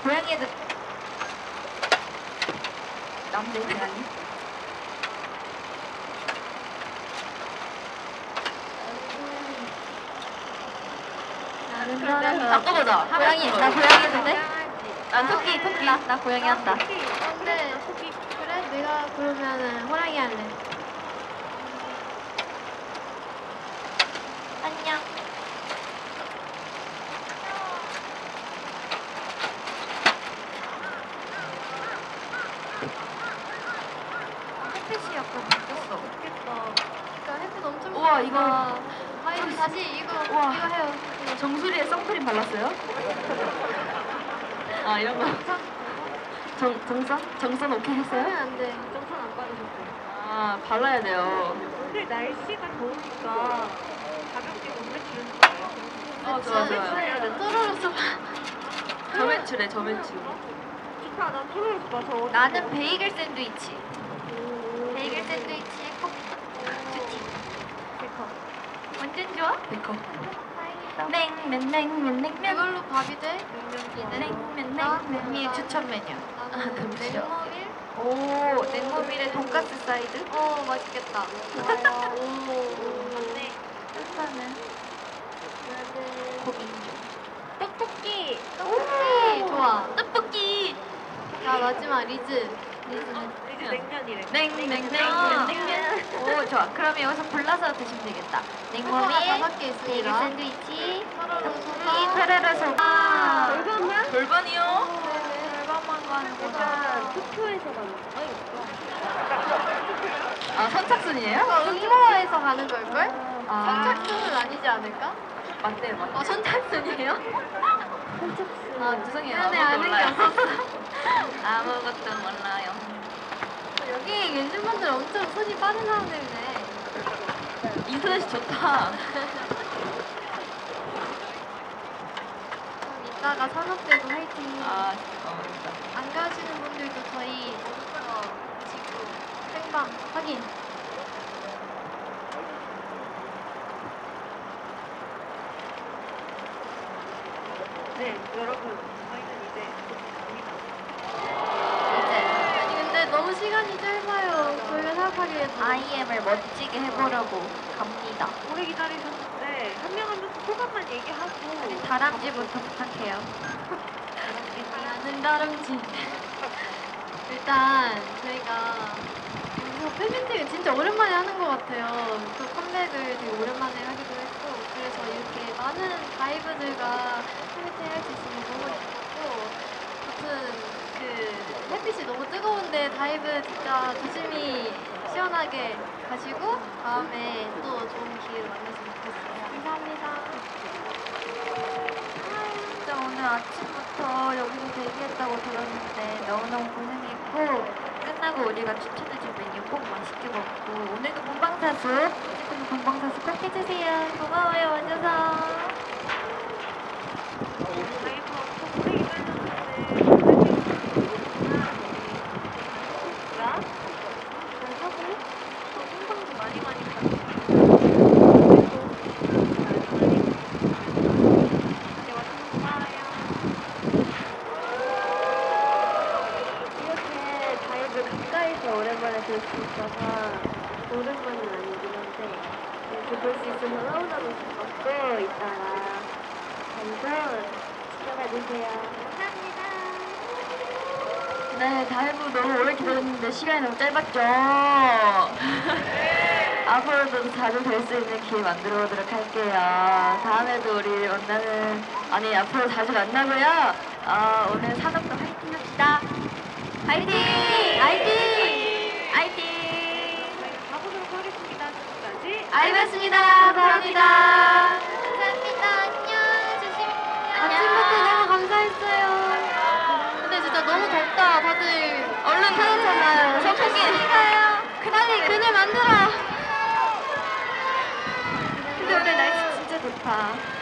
고양이 애들 남자 고양이. 바꿔보자. 고양이. 나 고양이 했는데? 난 토끼. 나 고양이 한다. 근데 그래? 내가 그러면은 호랑이 할래. 안녕. 햇빛이 약간 바뀌었어. 좋겠다. 그러니까 햇빛 엄청. 우와, 이거. 아니 다시 이거 우와. 이거 해요. 정수리에 선크림 발랐어요? 아, 이런 거. 정선 오케이 했어요? 하면 안 돼. 정선 안 받으셨어요? 아, 발라야 돼요. 오늘 날씨가 더우니까 가볍게 몸매 주는 거예요. 좋아요. 떨어졌어. 저매출해, 저매출. 좋다, 나 토요일 저 나는 베이글 샌드위치. 베이글 샌드위치에 커피. 좋지. 완전 좋아? 베이커. 냉면. 이걸로 밥이 돼? 냉면 추천 메뉴. 그럼요. 냉모밀? 오, 냉모밀에 돈가스 사이드. 맛있겠다. 맞네. 한판은 고민중. 떡볶이. 떡볶이 좋아. 떡볶이. 자 마지막 리즈. 이제 냉면이래. 냉면. 오, 좋아. 그러면 여기서 골라서 드시면 되겠다. 냉모밀, 5개 베이글 있습니다. 샌드위치, 서로로 떡볶이, 페레라 소바. 돌반만? 돌반이요? 절반만 가는구나. 투표에서 가는 아, 선착순이에요? 응모에서 가는 걸걸? 아. 선착순은 아니지 않을까? 맞대요. 선착순이에요? 아, 죄송해요. 미안해, 아무것도 아는 게 몰라요. 없었어. 아무것도 몰라요. 여기 계신 분들 엄청 손이 빠른 사람들이네. 인터넷이 좋다. 그럼 이따가 산업대도 화이팅. 아, 안 가시는 분들도 저희 지금 생방 확인. 네, 여러분, 저희는 이제 갑니다. 이제. 아니 근데 너무 시간이 짧아요. 저희가 생각하기에도. IM을 멋지게 해보려고 갑니다. 오래 기다리셨는데 한 명 한 명씩 소감만 얘기하고 다람쥐부터 부탁해요. 나는 다름쥐. 일단 저희가 여기서 팬미팅을 진짜 오랜만에 하는 것 같아요. 또 컴백을 되게 오랜만에 하기도 했고 그래서 이렇게 많은 다이브들과 팬미팅 할 수 있어서 너무 기뻤고 아무튼 그 햇빛이 너무 뜨거운데 다이브 진짜 조심히 시원하게 가시고 다음에 또 좋은 기회를 만났으면 좋겠어요. 감사합니다. 진짜 오늘 아침부터 여기서 대기했다고 들었는데 너무너무 고생했고 끝나고 우리가 추천해준 메뉴 꼭 맛있게 먹고 오늘도 본방사수 어쨌든 본방사수 꼭 해주세요. 고마워요 와줘서. 다이브 엄청 오래 기다렸는데 잘 하고 또 생방도 많이 가고 이렇게 다이브 가까이서 오랜만에 볼 수 있어서 오랜만은 아니긴 한데 이렇게 볼 수 있어서 너무너무 기뻤고 이따가 방송 시청해주세요. 네, 다이브 너무 오래 기다렸는데 시간이 너무 짧았죠? 앞으로도 자주 뵐 수 있는 기회 만들어 보도록 할게요. 다음에도 우리 만나면, 아니, 앞으로 자주 만나고요. 오늘 산업도 화이팅 합시다. 화이팅! 화이팅! 화이팅! 가보도록 하겠습니다. 지금까지 알겠습니다. 감사합니다. 감사합니다. 안녕. 조심히. 안녕. 아침부터 너무 감사했어요. 근데 진짜 너무 덥다. 다들 얼른 타잖아요. 선풍기. 가요. 그날 만들어. 근데 오늘 날씨 진짜 좋다.